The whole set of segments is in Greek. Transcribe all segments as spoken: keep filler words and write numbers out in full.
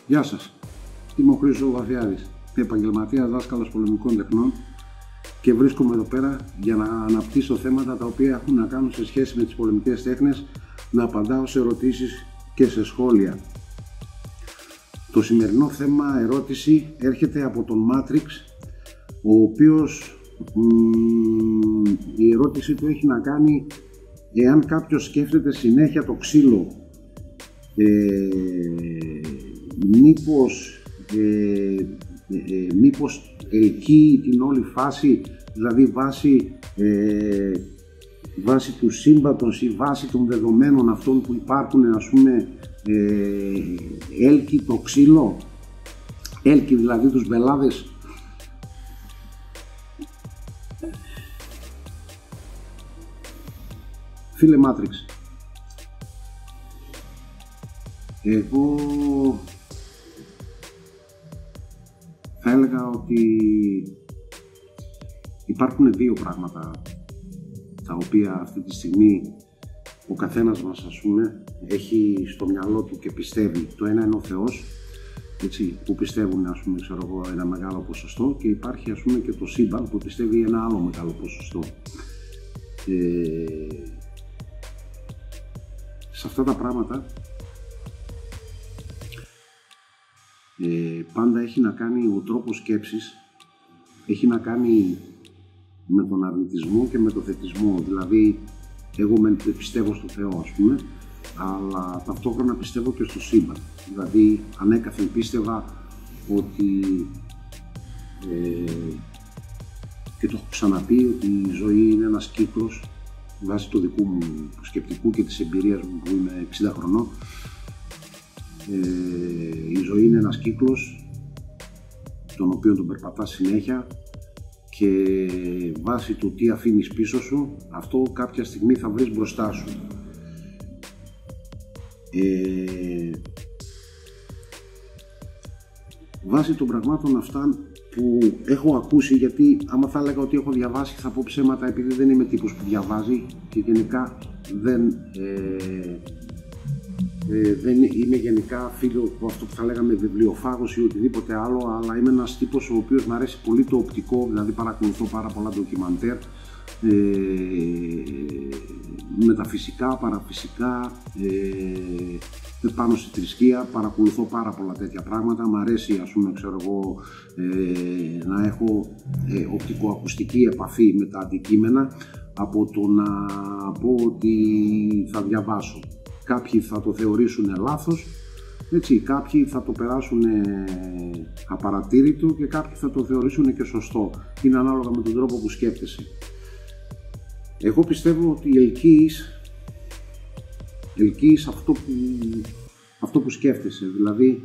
Γεια σας, είμαι ο Χρήστος Βαθιάδης, επαγγελματίας δάσκαλος πολεμικών τεχνών και βρίσκομαι εδώ πέρα για να αναπτύσσω θέματα τα οποία έχουν να κάνουν σε σχέση με τις πολεμικές τέχνες, να απαντάω σε ερωτήσεις και σε σχόλια. Το σημερινό θέμα ερώτηση έρχεται από τον Matrix, ο οποίος μ, η ερώτηση του έχει να κάνει εάν κάποιος σκέφτεται συνέχεια το ξύλο, ε, μήπως, ε, ε, μήπως ελκύει την όλη φάση, δηλαδή βάσει, ε, βάσει του σύμπαντος ή βάσει των δεδομένων αυτών που υπάρχουν, ας πούμε, ε, έλκει το ξύλο, έλκει δηλαδή τους μπελάδες. Φίλε Matrix, εγώ θα έλεγα ότι υπάρχουν δύο πράγματα τα οποία αυτή τη στιγμή ο καθένας μας, ας πούμε, έχει στο μυαλό του και πιστεύει. Το ένα είναι ο Θεός, έτσι, που πιστεύουν, ας πούμε, ξέρω εγώ, ένα μεγάλο ποσοστό, και υπάρχει, ας πούμε, και το σύμπαν που πιστεύει ένα άλλο μεγάλο ποσοστό. Ε, σε αυτά τα πράγματα ε, πάντα έχει να κάνει ο τρόπος σκέψης, έχει να κάνει με τον αρνητισμό και με τον θετισμό. Δηλαδή, εγώ με πιστεύω στο Θεό, ας πούμε, αλλά ταυτόχρονα πιστεύω και στο σύμπαν. Δηλαδή, ανέκαθεν πίστευα ότι ε, και το έχω ξαναπεί ότι η ζωή είναι ένας κύκλος, βάσει του δικού μου σκεπτικού και της εμπειρίας μου που είμαι εξήντα χρονών. Ε, η ζωή είναι ένας κύκλος τον οποίο τον περπατάς συνέχεια και βάσει του τι αφήνεις πίσω σου, αυτό κάποια στιγμή θα βρεις μπροστά σου. Ε, βάσει των πραγμάτων αυτά που έχω ακούσει, γιατί άμα θα έλεγα ότι έχω διαβάσει θα πω ψέματα, επειδή δεν είμαι τύπος που διαβάζει και γενικά δεν, ε, ε, δεν είμαι γενικά φίλο από αυτό που θα λέγαμε βιβλιοφάγος ή οτιδήποτε άλλο, αλλά είμαι ένας τύπος ο οποίος μου αρέσει πολύ το οπτικό, δηλαδή παρακολουθώ πάρα πολλά ντοκιμαντέρ, ε, μεταφυσικά, παραφυσικά, ε, πάνω στη θρησκεία, παρακολουθώ πάρα πολλά τέτοια πράγματα. Μ' αρέσει, ας πούμε, ξέρω εγώ, ε, να έχω ε, οπτικοακουστική επαφή με τα αντικείμενα, από το να πω ότι θα διαβάσω. Κάποιοι θα το θεωρήσουν λάθος, έτσι, κάποιοι θα το περάσουν απαρατήρητο και κάποιοι θα το θεωρήσουν και σωστό. Είναι ανάλογα με τον τρόπο που σκέφτεσαι. Εγώ πιστεύω ότι ελκύεις, ελκύεις αυτό που, αυτό που σκέφτεσαι. Δηλαδή,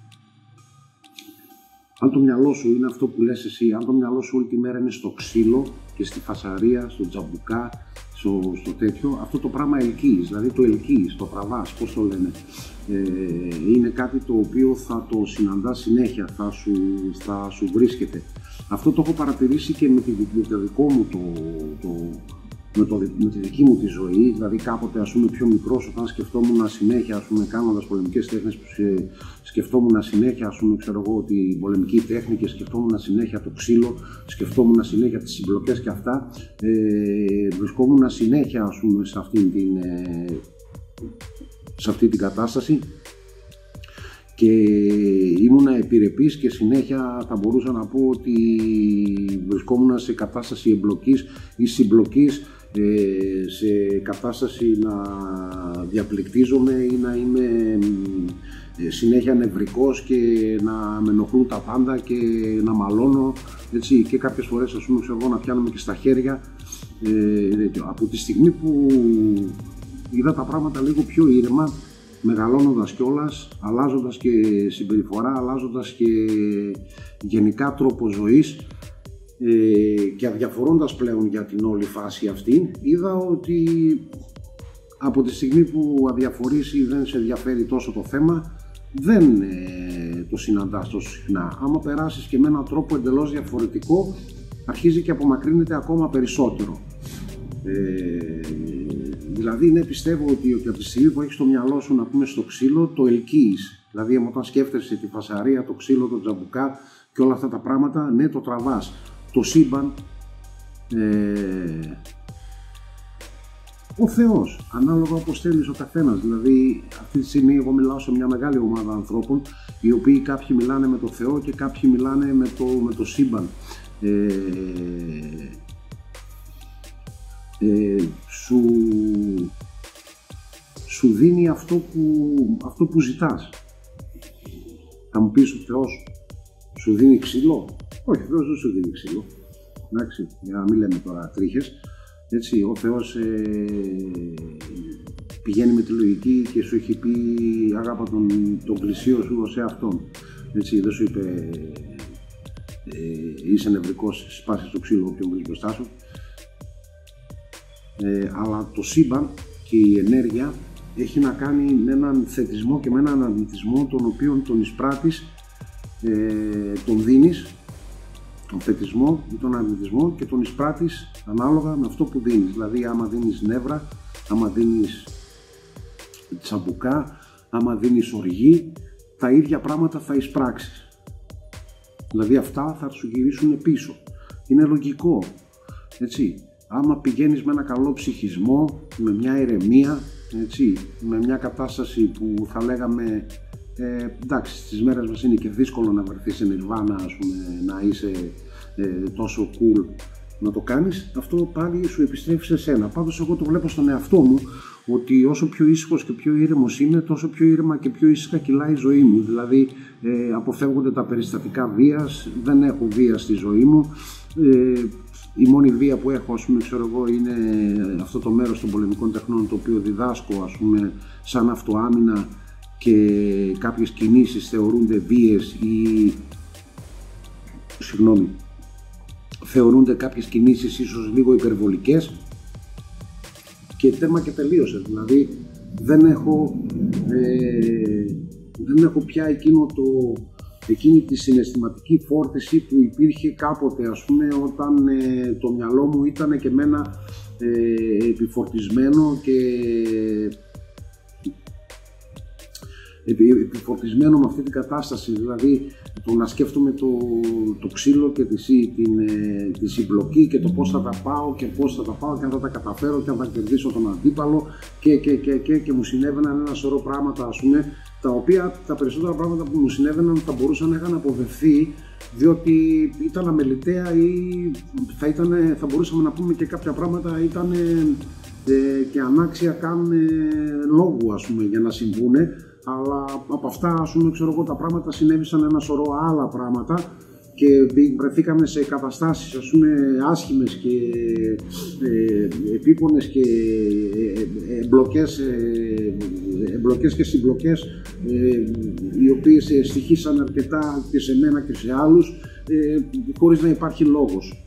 αν το μυαλό σου είναι αυτό που λες εσύ, αν το μυαλό σου όλη τη μέρα είναι στο ξύλο και στη φασαρία, στο τζαμπουκά, στο, στο τέτοιο, αυτό το πράγμα ελκύεις, δηλαδή το ελκύεις, το τραβάς, πώς το λένε. Ε, είναι κάτι το οποίο θα το συναντάς συνέχεια, θα σου, θα σου βρίσκεται. Αυτό το έχω παρατηρήσει και με, τη, με το δικό μου το, το Με, το, με τη δική μου τη ζωή. Δηλαδή, κάποτε, ας πούμε, πιο μικρός, όταν σκεφτόμουν συνέχεια, ας πούμε, κάνοντας πολεμικές τέχνες, που σκεφτόμουν συνέχεια, ας πούμε, ξέρω εγώ, την πολεμική τέχνη και σκεφτόμουν συνέχεια το ξύλο, σκεφτόμουν συνέχεια τις συμπλοκές και αυτά, ε, βρισκόμουν συνέχεια, ας πούμε, σε αυτή την, ε, σε αυτή την κατάσταση και ήμουνα επιρρεπής και συνέχεια θα μπορούσα να πω ότι βρισκόμουν σε κατάσταση εμπλοκής ή συμπλοκής, σε κατάσταση να διαπληκτίζομαι ή να είμαι συνέχεια νευρικός και να με ενοχλούν τα πάντα και να μαλώνω, έτσι, και κάποιες φορές, ας πούμε, ξέρω εγώ, να πιάνομαι και στα χέρια. Ε, από τη στιγμή που είδα τα πράγματα λίγο πιο ήρεμα, μεγαλώνοντας κιόλας, αλλάζοντας και συμπεριφορά, αλλάζοντας και γενικά τρόπο ζωής, ε, και αδιαφορώντας πλέον για την όλη φάση αυτή, είδα ότι από τη στιγμή που αδιαφορείς ή δεν σε ενδιαφέρει τόσο το θέμα, δεν ε, το συναντάς τόσο συχνά. Άμα περάσεις και με έναν τρόπο εντελώς διαφορετικό, αρχίζει και απομακρύνεται ακόμα περισσότερο. Ε, δηλαδή, ναι, πιστεύω ότι, ότι από τη στιγμή που έχεις το μυαλό σου, να πούμε, στο ξύλο, το ελκύεις. Δηλαδή, όταν σκέφτεσαι τη φασαρία, το ξύλο, το τζαμπουκά και όλα αυτά τα πράγματα, ναι, το τραβάς. Το σύμπαν, ε, ο Θεός, ανάλογα όπως θέλεις ο καθένας. Δηλαδή, αυτή τη στιγμή εγώ μιλάω σε μια μεγάλη ομάδα ανθρώπων, οι οποίοι κάποιοι μιλάνε με το Θεό και κάποιοι μιλάνε με το, με το σύμπαν. Ε, ε, σου, σου δίνει αυτό που, αυτό που ζητάς. Θα μου πεις, ο Θεός σου δίνει ξύλο? Όχι, ο Θεός δεν σου δίνει ξύλο. Εντάξει, για να μην λέμε τώρα τρίχες. Έτσι, ο Θεός ε, πηγαίνει με τη λογική και σου έχει πει αγάπα τον, τον πλησίο σου ως εαυτόν. Έτσι, δεν σου είπε ε, είσαι νευρικός, σπάσεις το ξύλο όποιον βρεις μπροστά σου. Ε, αλλά το σύμπαν και η ενέργεια έχει να κάνει με έναν θετισμό και με έναν αρνητισμό, τον οποίο τον εισπράττεις, ε, τον δίνεις, τον θετισμό ή τον αρνητισμό, και τον εισπράττεις ανάλογα με αυτό που δίνεις. Δηλαδή, άμα δίνεις νεύρα, άμα δίνεις τσαμπουκά, άμα δίνεις οργή, τα ίδια πράγματα θα εισπράξεις. Δηλαδή, αυτά θα σου γυρίσουν πίσω. Είναι λογικό, έτσι. Άμα πηγαίνεις με ένα καλό ψυχισμό, με μια ηρεμία, έτσι, με μια κατάσταση που θα λέγαμε, ε, εντάξει, στις μέρες μας είναι και δύσκολο να βρεθείς σε νιρβάνα, ας πούμε, να είσαι ε, τόσο cool να το κάνεις, αυτό πάλι σου επιστρέφει σε σένα. Πάντως εγώ το βλέπω στον εαυτό μου, ότι όσο πιο ήσυχος και πιο ήρεμος είμαι, τόσο πιο ήρεμα και πιο ήσυχα κυλάει η ζωή μου. Δηλαδή ε, αποφεύγονται τα περιστατικά βίας, δεν έχω βία στη ζωή μου. Ε, η μόνη βία που έχω, ας πούμε, ξέρω εγώ, είναι αυτό το μέρος των πολεμικών τεχνών, το οποίο διδάσκω, ας πούμε, σαν αυτοάμυνα, και κάποιες κινήσεις θεωρούνται βίες ή, συγγνώμη, θεωρούνται κάποιες κινήσεις ίσως λίγο υπερβολικές, και τέρμα και τελείωσε. Δηλαδή δεν έχω, ε, δεν έχω πια εκείνο το, εκείνη τη συναισθηματική φόρτιση που υπήρχε κάποτε, ας πούμε, όταν ε, το μυαλό μου ήταν και εμένα ε, επιφορτισμένο και επιφορτισμένο με αυτή την κατάσταση. Δηλαδή το να σκέφτομαι το, το ξύλο και τη, την, τη συμπλοκή και το πώς θα τα πάω και πώς θα τα πάω και αν θα τα καταφέρω και αν θα κερδίσω τον αντίπαλο και, και, και, και, και μου συνέβαιναν ένα σωρό πράγματα, ας πούμε, τα οποία τα περισσότερα πράγματα που μου συνέβαιναν θα μπορούσαν να είχαν αποδευθεί, διότι ήταν αμεληταία ή θα, ήταν, θα μπορούσαμε να πούμε και κάποια πράγματα ήταν ε, και ανάξια καν ε, λόγου, ας πούμε, για να συμβούνε. Αλλά από αυτά, ας πούμε, ξέρω εγώ, τα πράγματα συνέβησαν ένα σωρό άλλα πράγματα και βρεθήκαμε σε καταστάσεις, ας πούμε, άσχημες και ε, επίπονες και εμπλοκές, ε, εμπλοκές και συμπλοκές, ε, οι οποίες στοιχήσαν αρκετά και σε μένα και σε άλλους, ε, χωρίς να υπάρχει λόγος.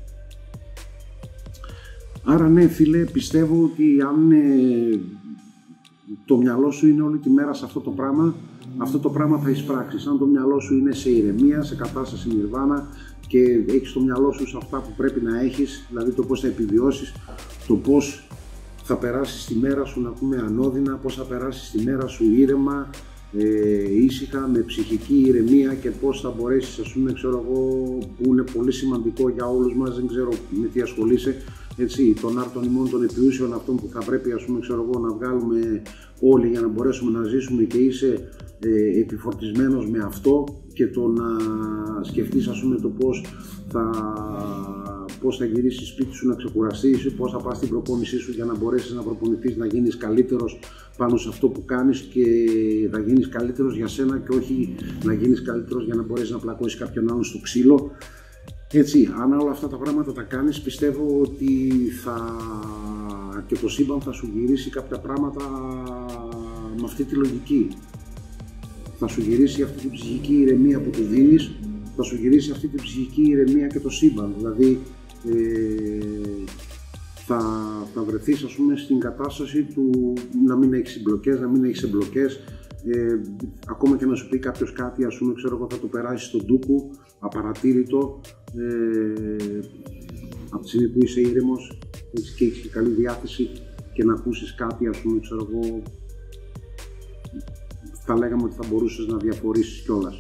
Άρα ναι, φίλε, πιστεύω ότι αν ε, το μυαλό σου είναι όλη τη μέρα σε αυτό το πράγμα, αυτό το πράγμα θα εισπράξεις. Αν το μυαλό σου είναι σε ηρεμία, σε κατάσταση νιρβάνα και έχεις το μυαλό σου σε αυτά που πρέπει να έχεις, δηλαδή το πώς θα επιβιώσεις, το πώς θα περάσεις τη μέρα σου, να πούμε, ανώδυνα, πώς θα περάσεις τη μέρα σου ήρεμα, ε, ήσυχα, με ψυχική ηρεμία, και πώς θα μπορέσεις, ας πούμε, ξέρω εγώ, που είναι πολύ σημαντικό για όλους μας, δεν ξέρω με τι ασχολείσαι, έτσι, των άρτων ημών των επιούσεων, αυτών που θα πρέπει, ας πούμε, ξέρω εγώ, να βγάλουμε όλοι για να μπορέσουμε να ζήσουμε, και είσαι ε, επιφορτισμένος με αυτό, και το να σκεφτείς, ας πούμε, το πώς θα, πώς θα γυρίσεις σπίτι σου να ξεκουραστείς, πώς θα πας στην προπόνησή σου για να μπορέσεις να προπονηθείς, να γίνεις καλύτερος πάνω σε αυτό που κάνεις, και θα γίνεις καλύτερος για σένα και όχι να γίνεις καλύτερος για να μπορέσεις να πλακώσεις κάποιον άλλον στο ξύλο. Έτσι, αν όλα αυτά τα πράγματα τα κάνεις, πιστεύω ότι θα, και το σύμπαν θα σου γυρίσει κάποια πράγματα με αυτή τη λογική. Θα σου γυρίσει αυτή την ψυχική ηρεμία που του δίνεις, θα σου γυρίσει αυτή την ψυχική ηρεμία και το σύμπαν. Δηλαδή ε, θα, θα βρεθείς, ας πούμε, στην κατάσταση του να μην έχεις συμπλοκές, να μην έχεις εμπλοκές. Ε, ακόμα και να σου πει κάποιος κάτι, ας πούμε, ξέρω εγώ, θα το περάσεις στον ντούκου, απαρατήρητο, ε, από τη στιγμή που είσαι ήρεμος και έχεις και καλή διάθεση, και να ακούσεις κάτι, ας πούμε, ξέρω εγώ, θα λέγαμε ότι θα μπορούσες να διαφορήσεις κιόλας.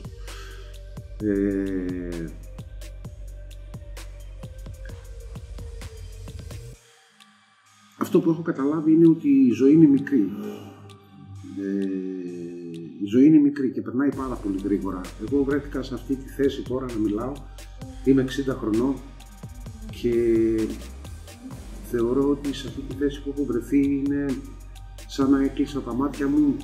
Ε, αυτό που έχω καταλάβει είναι ότι η ζωή είναι μικρή. Ε, η ζωή είναι μικρή και περνάει πάρα πολύ γρήγορα. Εγώ βρέθηκα σε αυτή τη θέση τώρα να μιλάω, είμαι εξήντα χρονών και θεωρώ ότι σε αυτή τη θέση που έχω βρεθεί είναι σαν να έκλεισα τα μάτια μου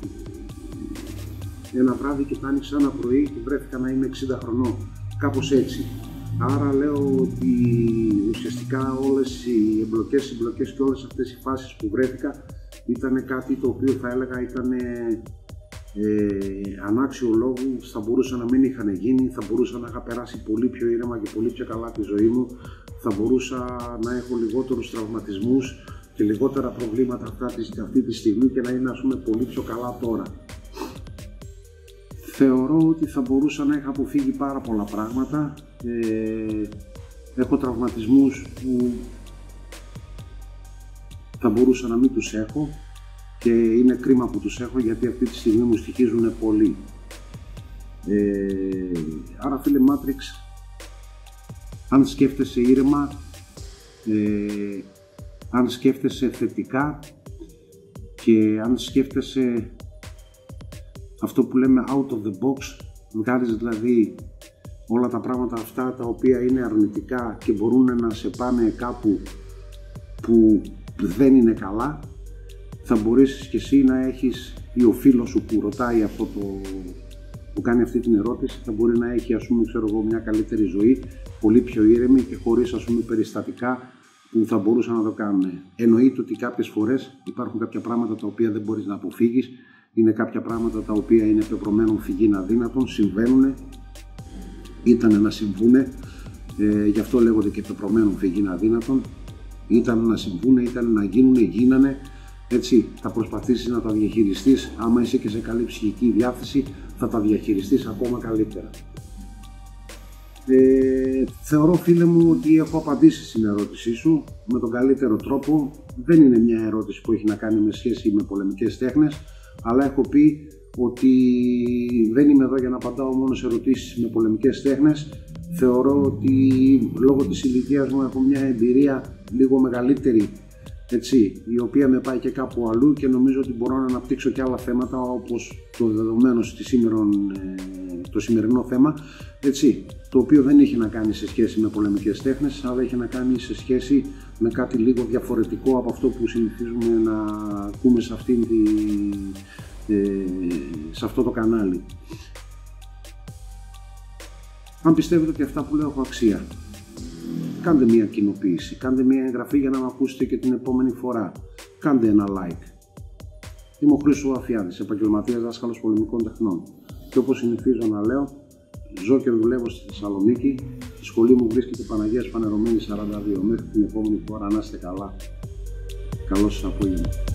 ένα βράδυ και τα άνοιξα ένα πρωί και βρέθηκα να είμαι εξήντα χρονών, κάπως έτσι. Άρα λέω ότι ουσιαστικά όλες οι εμπλοκές, συμπλοκές και όλες αυτές οι φάσεις που βρέθηκα ήταν κάτι το οποίο θα έλεγα ήταν ε, ανάξιο λόγου, θα μπορούσαν να μην είχαν γίνει, θα μπορούσα να είχα περάσει πολύ πιο ήρεμα και πολύ πιο καλά τη ζωή μου, θα μπορούσα να έχω λιγότερους τραυματισμούς και λιγότερα προβλήματα αυτή τη στιγμή και να είναι, ας πούμε, πολύ πιο καλά τώρα. Θεωρώ ότι θα μπορούσα να είχα αποφύγει πάρα πολλά πράγματα. Ε, έχω τραυματισμούς που θα μπορούσα να μην τους έχω και είναι κρίμα που τους έχω, γιατί αυτή τη στιγμή μου στοιχίζουν πολύ. Ε, άρα φίλε Matrix, αν σκέφτεσαι ήρεμα, ε, αν σκέφτεσαι θετικά και αν σκέφτεσαι αυτό που λέμε out of the box, βγάζεις δηλαδή όλα τα πράγματα αυτά τα οποία είναι αρνητικά και μπορούν να σε πάνε κάπου που δεν είναι καλά, θα μπορέσεις και εσύ να έχεις, ή ο φίλος σου που ρωτάει αυτό το, που κάνει αυτή την ερώτηση, θα μπορεί να έχει, ας πούμε, ξέρω εγώ, μια καλύτερη ζωή, πολύ πιο ήρεμη και χωρίς, ας πούμε, περιστατικά που θα μπορούσαν να το κάνουν. Εννοείται ότι κάποιες φορές υπάρχουν κάποια πράγματα τα οποία δεν μπορείς να αποφύγεις, είναι κάποια πράγματα τα οποία είναι πεπρωμένων φυγήν αδύνατον, συμβαίνουν, ήταν να συμβούνε, ε, γι' αυτό λέγονται και πεπρωμένων φυγήν αδύνατον, ήταν να συμβούνε, ήταν να γίνουνε, γίνανε, έτσι, θα προσπαθήσεις να τα διαχειριστείς, άμα είσαι και σε καλή ψυχική διάθεση, θα τα διαχειριστείς ακόμα καλύτερα. Ε, θεωρώ, φίλε μου, ότι έχω απαντήσει στην ερώτησή σου με τον καλύτερο τρόπο. Δεν είναι μια ερώτηση που έχει να κάνει με σχέση με πολεμικές τέχνες, αλλά έχω πει ότι δεν είμαι εδώ για να απαντάω μόνο σε ερωτήσεις με πολεμικές τέχνες. Θεωρώ ότι λόγω της ηλικίας μου έχω μια εμπειρία λίγο μεγαλύτερη, έτσι, η οποία με πάει και κάπου αλλού και νομίζω ότι μπορώ να αναπτύξω και άλλα θέματα, όπως το δεδομένο στη σήμερον, το σημερινό θέμα, έτσι, το οποίο δεν έχει να κάνει σε σχέση με πολεμικές τέχνες, αλλά έχει να κάνει σε σχέση με κάτι λίγο διαφορετικό από αυτό που συνηθίζουμε να ακούμε σε, αυτήν τη, ε, σε αυτό το κανάλι. Αν πιστεύετε ότι αυτά που λέω έχω αξία, κάντε μια κοινοποίηση, κάντε μια εγγραφή για να με ακούσετε και την επόμενη φορά. Κάντε ένα like. Είμαι ο Χρήστος Αφιάδης, επαγγελματίας δάσκαλος πολεμικών τεχνών. Και όπως συνηθίζω να λέω, ζω και δουλεύω στη Θεσσαλονίκη. Η σχολή μου βρίσκεται Παναγίας Φανερωμένης σαράντα δύο. Μέχρι την επόμενη φορά να είστε καλά. Καλό σας απόγευμα.